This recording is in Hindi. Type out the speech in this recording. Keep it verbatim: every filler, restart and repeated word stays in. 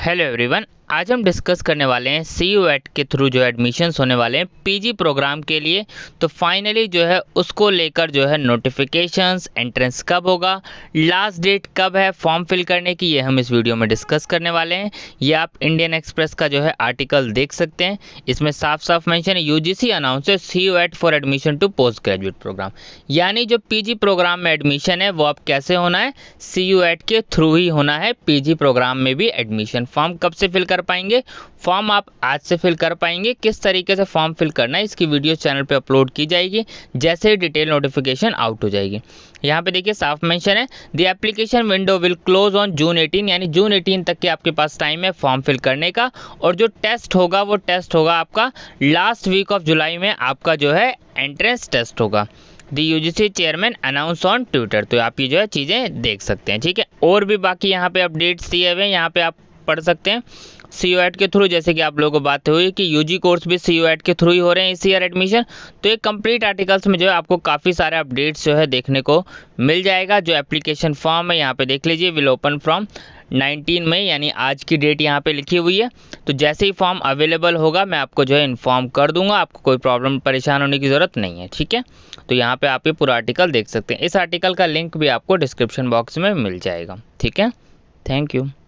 हेलो एवरीवन, आज हम डिस्कस करने वाले हैं सी यू एट के थ्रू जो एडमिशन्स होने वाले हैं पीजी प्रोग्राम के लिए। तो फाइनली जो है उसको लेकर जो है नोटिफिकेशंस, एंट्रेंस कब होगा, लास्ट डेट कब है फॉर्म फिल करने की, ये हम इस वीडियो में डिस्कस करने वाले हैं। ये आप इंडियन एक्सप्रेस का जो है आर्टिकल देख सकते हैं। इसमें साफ साफ मेंशन है UGC announces C U ET for admission to post graduate programme, यानी जो पीजी प्रोग्राम में एडमिशन है वो अब कैसे होना है, सी यू एट के थ्रू ही होना है। पीजी प्रोग्राम में भी एडमिशन फॉर्म कब से फिल कर पाएंगे, फॉर्म आप आज से फिल कर पाएंगे। किस तरीके से फॉर्म फिल करना है इसकी वीडियो चैनल पे अपलोड की जाएगी जैसे ही डिटेल नोटिफिकेशन आउट हो जाएगी। यहाँ पे देखिए साफ मेंशन है the application window will close on June eighteen, यानी जून एटीन तक के आपके पास टाइम है फॉर्म फिल करने का। और जो टेस्ट होगा वो टेस्ट होगा आपका लास्ट वीक ऑफ जुलाई में, आपका जो है एंट्रेंस टेस्ट होगा। The UGC chairman announce on Twitter. तो आप ये जो है चीज़ें देख सकते हैं, ठीक है। और भी बाकी यहाँ पे अपडेट्स दिए हुए हैं, यहाँ पे आप पढ़ सकते हैं सी यू एट के थ्रू। जैसे कि आप लोगों को बात हुई कि यूजी कोर्स भी सी यू एट के थ्रू ही हो रहे हैं इस ईयर एडमिशन। तो एक कंप्लीट आर्टिकल्स में जो है आपको काफ़ी सारे अपडेट्स जो है देखने को मिल जाएगा। जो एप्लीकेशन फॉर्म है यहाँ पे देख लीजिए, will open from nineteen May, यानी आज की डेट यहाँ पे लिखी हुई है। तो जैसे ही फॉर्म अवेलेबल होगा मैं आपको जो है इन्फॉर्म कर दूंगा, आपको कोई प्रॉब्लम परेशान होने की ज़रूरत नहीं है, ठीक है। तो यहाँ पे आप ये पूरा आर्टिकल देख सकते हैं। इस आर्टिकल का लिंक भी आपको डिस्क्रिप्शन बॉक्स में मिल जाएगा, ठीक है। Thank you.